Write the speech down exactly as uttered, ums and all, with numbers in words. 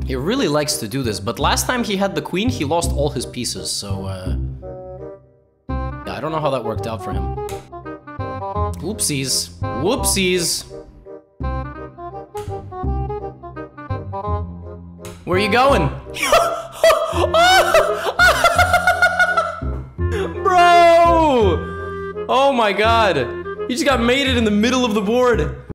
He really likes to do this, but last time he had the queen, he lost all his pieces, so, uh... yeah, I don't know how that worked out for him. Oopsies. Whoopsies. Where are you going? Bro! Oh my god. He just got mated in the middle of the board.